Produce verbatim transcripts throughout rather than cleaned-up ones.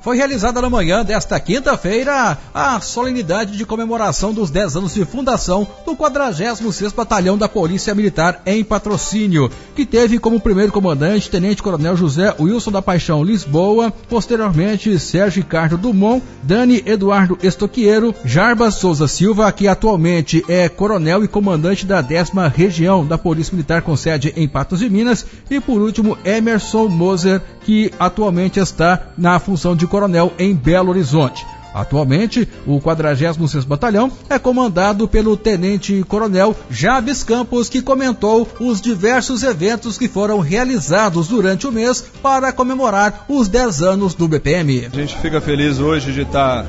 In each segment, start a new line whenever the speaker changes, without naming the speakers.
Foi realizada na manhã desta quinta-feira a solenidade de comemoração dos dez anos de fundação do quadragésimo sexto Batalhão da Polícia Militar em Patrocínio, que teve como primeiro comandante Tenente Coronel José Wilson da Paixão Lisboa, posteriormente Sérgio Ricardo Dumont, Dani Eduardo Estoqueiro, Jarbas Souza Silva, que atualmente é coronel e comandante da décima Região da Polícia Militar com sede em Patos de Minas, e por último Emerson Moser, que atualmente está na função de coronel em Belo Horizonte. Atualmente, o quadragésimo sexto Batalhão é comandado pelo Tenente Coronel Jabes Campos, que comentou os diversos eventos que foram realizados durante o mês para comemorar os dez anos do B P M.
A gente fica feliz hoje de estar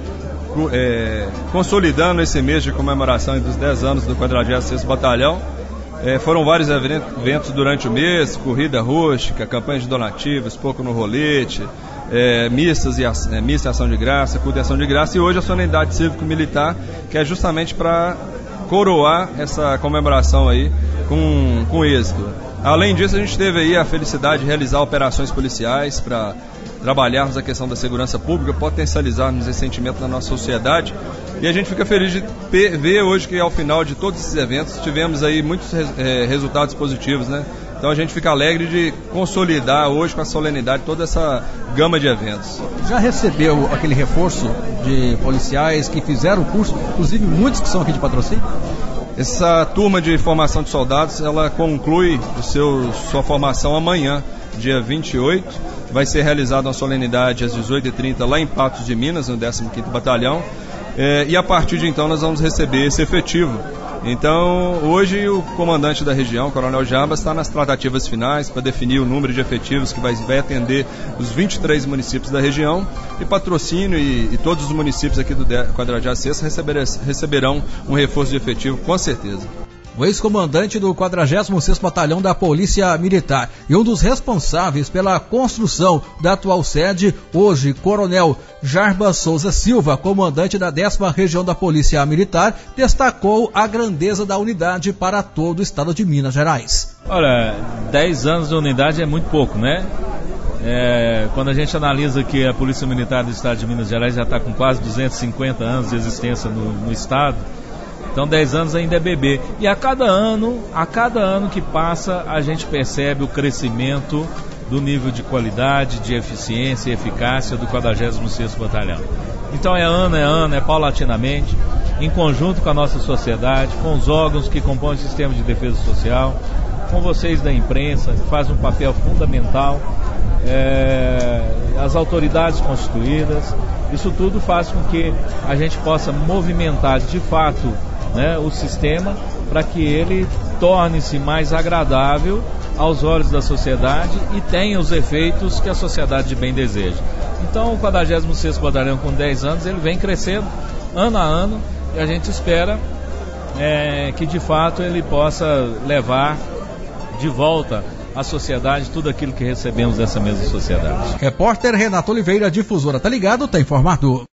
é, consolidando esse mês de comemoração dos dez anos do quadragésimo sexto Batalhão. É, foram vários eventos durante o mês, corrida rústica, campanha de donativos, pouco no rolete, é, missas e é, missa e ação de graça, culto e ação de graça, e hoje a solenidade cívico-militar, que é justamente para coroar essa comemoração aí com, com êxito. Além disso, a gente teve aí a felicidade de realizar operações policiais para trabalharmos a questão da segurança pública, potencializarmos esse sentimento na nossa sociedade, e a gente fica feliz de ter, ver hoje que ao final de todos esses eventos tivemos aí muitos é, resultados positivos, né? Então a gente fica alegre de consolidar hoje com a solenidade toda essa gama de eventos.
Já recebeu aquele reforço de policiais que fizeram o curso, inclusive muitos que são aqui de Patrocínio?
Essa turma de formação de soldados, ela conclui o seu, sua formação amanhã, dia vinte e oito. Vai ser realizada uma solenidade às dezoito e trinta lá em Patos de Minas, no décimo quinto Batalhão. É, e a partir de então nós vamos receber esse efetivo. Então, hoje o comandante da região, o Coronel Jabas, está nas tratativas finais para definir o número de efetivos que vai, vai atender os vinte e três municípios da região, e Patrocínio e, e todos os municípios aqui do quadragésimo sexto receber, receberão um reforço de efetivo, com certeza.
O ex-comandante do quadragésimo sexto Batalhão da Polícia Militar e um dos responsáveis pela construção da atual sede, hoje Coronel Jarbas Souza Silva, comandante da décima Região da Polícia Militar, destacou a grandeza da unidade para todo o estado de Minas Gerais.
Olha, dez anos de unidade é muito pouco, né? É, quando a gente analisa que a Polícia Militar do estado de Minas Gerais já está com quase duzentos e cinquenta anos de existência no, no estado, então dez anos ainda é bebê. E a cada ano, a cada ano que passa, a gente percebe o crescimento do nível de qualidade, de eficiência e eficácia do quadragésimo sexto Batalhão. Então é ano, é ano, é paulatinamente, em conjunto com a nossa sociedade, com os órgãos que compõem o sistema de defesa social, com vocês da imprensa, que fazem um papel fundamental, é, as autoridades constituídas. Isso tudo faz com que a gente possa movimentar de fato, né, o sistema, para que ele torne-se mais agradável aos olhos da sociedade e tenha os efeitos que a sociedade de bem deseja. Então o quadragésimo sexto Batalhão, com dez anos, ele vem crescendo ano a ano, e a gente espera é, que de fato ele possa levar de volta à sociedade tudo aquilo que recebemos dessa mesma sociedade.
Repórter Renato Oliveira, Difusora Tá Ligado, tá informado.